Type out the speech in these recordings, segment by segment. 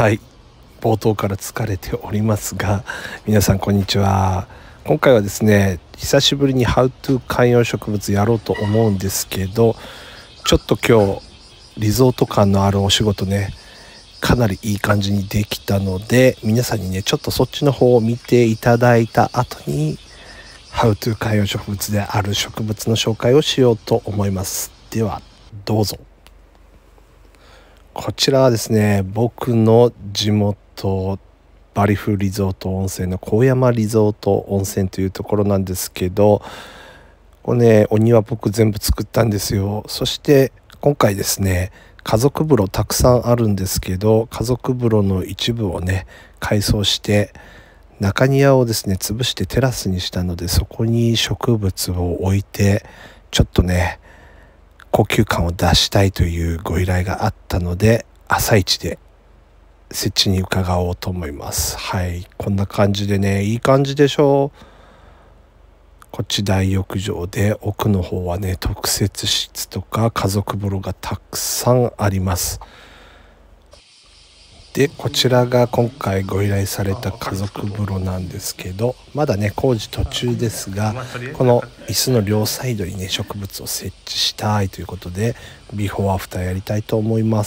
はい、冒頭から疲れておりますが、皆さんこんにちは。今回はですね、久しぶりに How to 観葉植物やろうと思うんですけど、ちょっと今日リゾート感のあるお仕事ね、かなりいい感じにできたので、皆さんにねちょっとそっちの方を見ていただいた後に How to 観葉植物である植物の紹介をしようと思います。ではどうぞ。こちらはですね、僕の地元バリフリゾート温泉の高山リゾート温泉というところなんですけど、これね、お庭僕全部作ったんですよ。そして今回ですね、家族風呂たくさんあるんですけど、家族風呂の一部をね改装して中庭をですね潰してテラスにしたので、そこに植物を置いてちょっとね高級感を出したいというご依頼があったので、朝一で設置に伺おうと思います。はい、こんな感じでね、いい感じでしょう。こっち大浴場で、奥の方はね特設室とか家族風呂がたくさんあります。でこちらが今回ご依頼された家族風呂なんですけど、まだね工事途中ですが、この椅子の両サイドにね植物を設置したいということで、ビフォーアフターやりたいと思います。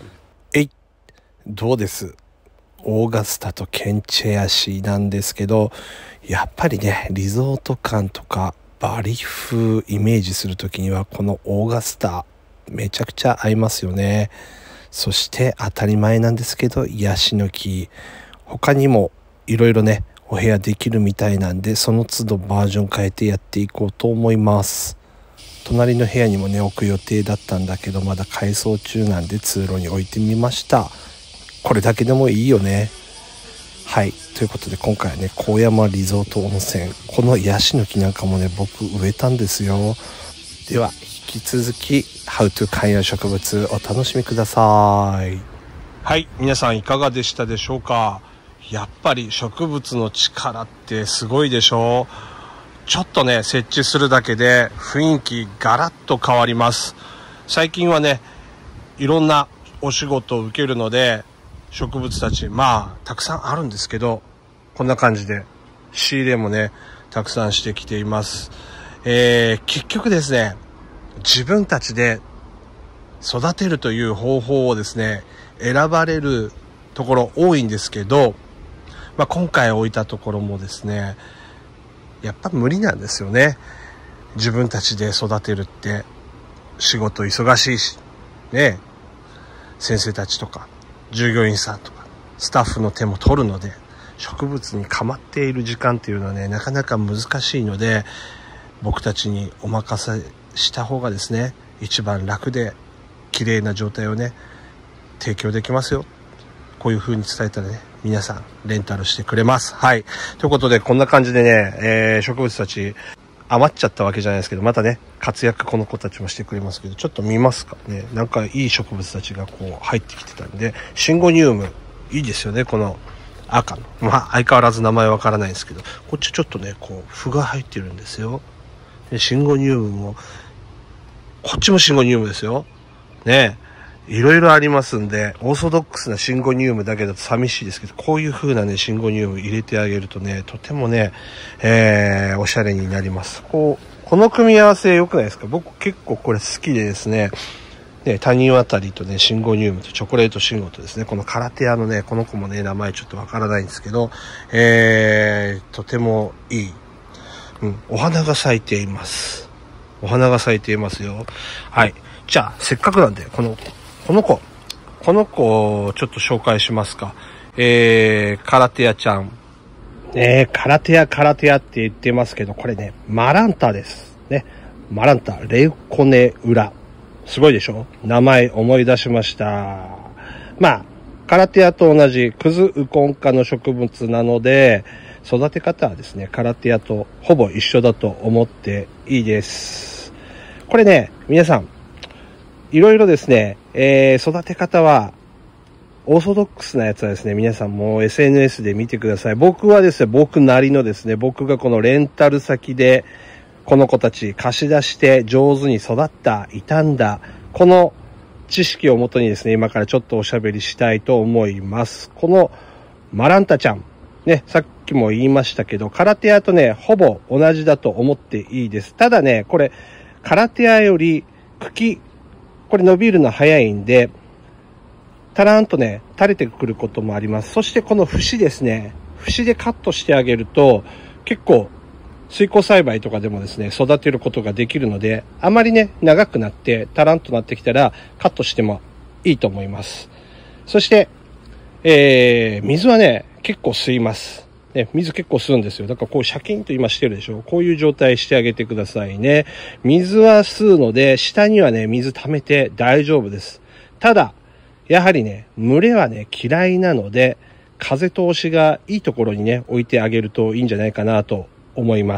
どうです？オーガスタとケンチェアシーなんですけど、やっぱりねリゾート感とかバリ風イメージする時にはこのオーガスタめちゃくちゃ合いますよね。そして当たり前なんですけど、ヤシの木、他にもいろいろねお部屋できるみたいなんで、その都度バージョン変えてやっていこうと思います。隣の部屋にもね置く予定だったんだけど、まだ改装中なんで通路に置いてみました。これだけでもいいよね。はい、ということで今回はね高山リゾート温泉、このヤシの木なんかもね僕植えたんですよ。では引き続き How to 観葉植物お楽しみください。はい、皆さんいかがでしたでしょうか。やっぱり植物の力ってすごいでしょう。ちょっとね設置するだけで雰囲気ガラッと変わります。最近はねいろんなお仕事を受けるので、植物たちたくさんあるんですけど、こんな感じで仕入れもねたくさんしてきています。結局ですね、自分たちで育てるという方法をですね選ばれるところ多いんですけど、今回置いたところもですねやっぱ無理なんですよね。自分たちで育てるって仕事忙しいしね、先生たちとか従業員さんとかスタッフの手も取るので、植物に構っている時間っていうのはねなかなか難しいので、僕たちにお任せした方がですね一番楽で綺麗な状態をね提供できますよ。こういう風に伝えたらね皆さんレンタルしてくれます。はい、ということでこんな感じでね、植物たち余っちゃったわけじゃないですけど、またね活躍この子たちもしてくれますけど、ちょっと見ますかね。なんかいい植物たちがこう入ってきてたんで、シンゴニウムいいですよね。この赤の相変わらず名前わからないんですけど、こっちちょっとねこう符が入ってるんですよ。でシンゴニウムもこっちもシンゴニウムですよね。いろいろありますんで、オーソドックスなシンゴニウムだけだと寂しいですけど、こういう風なねシンゴニウム入れてあげるとねとてもね、おしゃれになります。この組み合わせ良くないですか。僕結構これ好きでですね、タニワタリとねシンゴニウムとチョコレートシンゴとですね、このカラテアのねこの子もね名前ちょっとわからないんですけど、とてもいい、お花が咲いています。お花が咲いていますよ。はい、じゃあせっかくなんでこの子をちょっと紹介しますか。カラテアちゃん。カラテアって言ってますけど、これね、マランタですね。マランタ、レウコネウラ。すごいでしょ？名前思い出しました。カラテアと同じクズウコン科の植物なので、育て方はですね、カラテアとほぼ一緒だと思っていいです。これね、皆さん、いろいろですね、育て方は、オーソドックスなやつはですね、皆さんも SNS で見てください。僕はですね、僕なりのですね、僕がこのレンタル先で、この子たち貸し出して上手に育った、傷んだ、この知識をもとにですね、今からちょっとおしゃべりしたいと思います。このマランタちゃん。ね、さっきも言いましたけど、カラテアとね、ほぼ同じだと思っていいです。ただね、これ、カラテアより茎、これ伸びるの早いんで、タラーンとね、垂れてくることもあります。そしてこの節ですね、節でカットしてあげると、結構、水耕栽培とかでもですね、育てることができるので、あまりね、長くなって、タランとなってきたら、カットしてもいいと思います。そして、水はね、結構吸います。ね、水結構吸うんですよ。だからこうシャキンと今してるでしょ。こういう状態してあげてくださいね。水は吸うので、下にはね、水溜めて大丈夫です。ただ、やはりね、群れはね、嫌いなので、風通しがいいところにね、置いてあげるといいんじゃないかなと思います。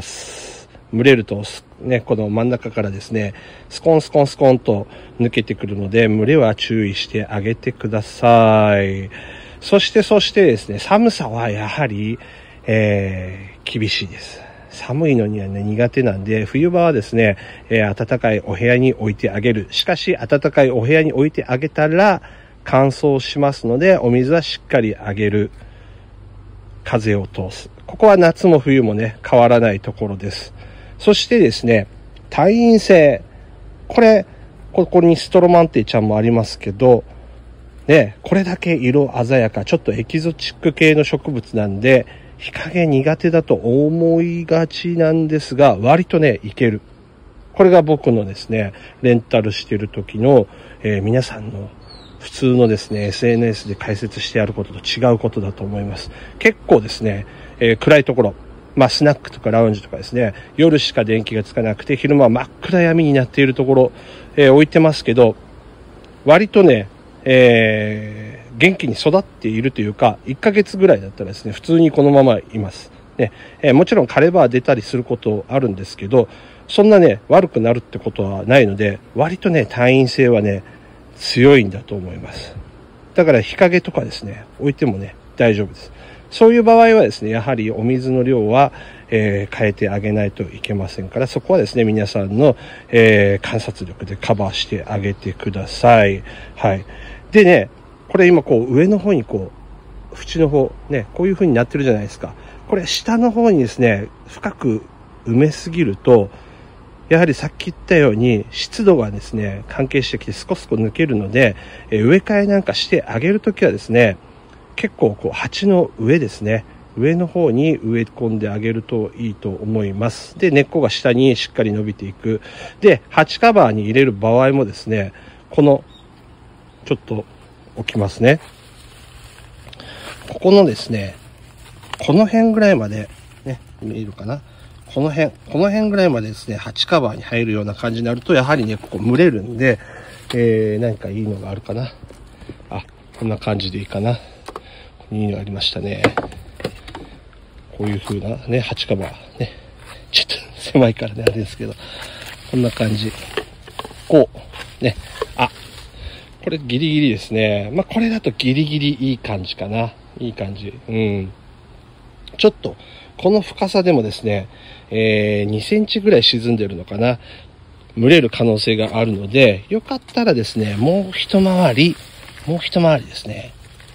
群れると、ね、この真ん中からですね、スコンスコンスコンと抜けてくるので、群れは注意してあげてください。そしてですね、寒さはやはり、厳しいです。寒いのにはね、苦手なんで、冬場はですね、暖かいお部屋に置いてあげる。しかし、暖かいお部屋に置いてあげたら、乾燥しますので、お水はしっかりあげる。風を通す。ここは夏も冬もね、変わらないところです。そしてですね、耐陰性。ここにストロマンティちゃんもありますけど、ね、これだけ色鮮やか、ちょっとエキゾチック系の植物なんで、日陰苦手だと思いがちなんですが、割とね、いける。これが僕のですね、レンタルしてる時の、皆さんの普通のですね、SNS で解説してあることと違うことだと思います。結構ですね、暗いところ、スナックとかラウンジとかですね、夜しか電気がつかなくて、昼間は真っ暗闇になっているところ、置いてますけど、割とね、元気に育っているというか、1ヶ月ぐらいだったらですね、普通にこのままいます。ね、もちろん枯れ葉は出たりすることあるんですけど、そんなね、悪くなるってことはないので、割とね、耐陰性はね、強いんだと思います。だから日陰とかですね、置いてもね、大丈夫です。そういう場合はですね、やはりお水の量は、変えてあげないといけませんから、そこはですね、皆さんの、観察力でカバーしてあげてください。はい。でね、これ今こう上の方にこう、縁の方、ね、こういう風になってるじゃないですか。これ下の方にですね、深く埋めすぎると、やはりさっき言ったように湿度がですね、関係してきてスコスコ抜けるので、植え替えなんかしてあげるときはですね、結構こう鉢の上ですね、上の方に植え込んであげるといいと思います。で、根っこが下にしっかり伸びていく。で、鉢カバーに入れる場合もですね、この、ちょっと置きますね。ここのですね、この辺ぐらいまで、ね、見えるかな。この辺ぐらいまでですね、鉢カバーに入るような感じになると、やはりね、ここ蒸れるんで、何かいいのがあるかな。あ、こんな感じでいいかな。いいのありましたね。こういう風なね、鉢カバーね。ちょっと狭いからね、あれですけど。こんな感じ。こう、ね。あ、これギリギリですね。これだとギリギリいい感じかな。いい感じ。うん。ちょっと、この深さでもですね、2センチぐらい沈んでるのかな。蒸れる可能性があるので、よかったらですね、もう一回りですね。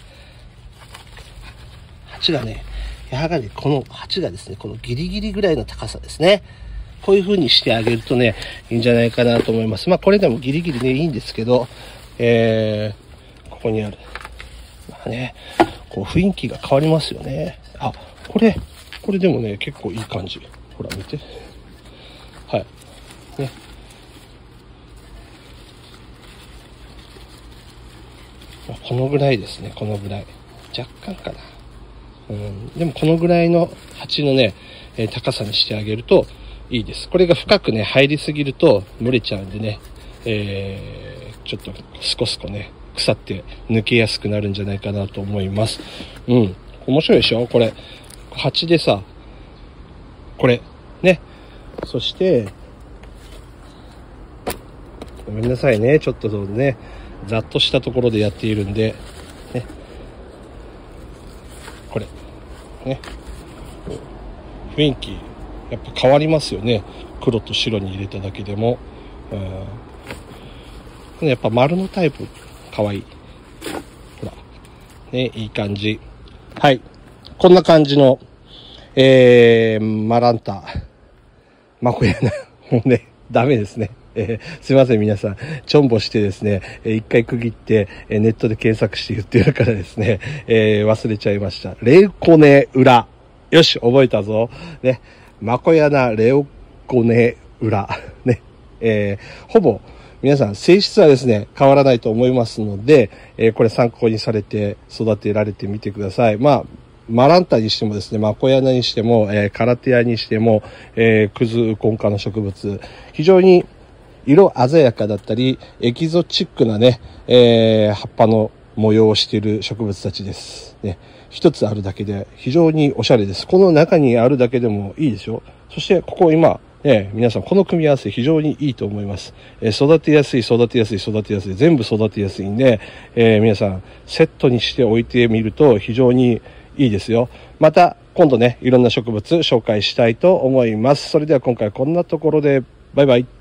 鉢がね、やはりこの鉢がですね、このギリギリぐらいの高さですね。こういう風にしてあげるとね、いいんじゃないかなと思います。これでもギリギリね、いいんですけど、ここにある。ね、こう雰囲気が変わりますよね。あ、これでもね、結構いい感じ。ほら、見て。はい。ね。このぐらいですね、このぐらい。若干かな。でもこのぐらいの鉢のね、高さにしてあげるといいです。これが深くね、入りすぎると蒸れちゃうんでね、ちょっとスコスコね、腐って抜けやすくなるんじゃないかなと思います。面白いでしょこれ。鉢でさ、これ、ね。そして、ごめんなさいね。ちょっとね、ざっとしたところでやっているんで、ね。これ。ね。雰囲気、やっぱ変わりますよね。黒と白に入れただけでも。 やっぱ丸のタイプ、かわいい。ほら。ね、いい感じ。はい。こんな感じの、マランタ。まこやな。もうね、ダメですね。すいません皆さん。ちょんぼしてですね、一回区切って、ネットで検索して言ってるからですね、忘れちゃいました。レウコネ裏。よし、覚えたぞ。ね。まこやなレウコネ裏。ね。ほぼ、皆さん性質はですね、変わらないと思いますので、これ参考にされて育てられてみてください。まあ、マランタにしてもですね、マコヤナにしても、カラテアにしても、クズウコン科の植物、非常に色鮮やかだったり、エキゾチックなね、葉っぱの模様をしている植物たちです。ね、一つあるだけで非常におしゃれです。この中にあるだけでもいいでしょ。そしてここ今、皆さんこの組み合わせ非常にいいと思います。育てやすい、育てやすい、育てやすい、全部育てやすいんで、皆さんセットにしておいてみると非常にいいですよ。また今度ね、いろんな植物紹介したいと思います。それでは今回こんなところで、バイバイ。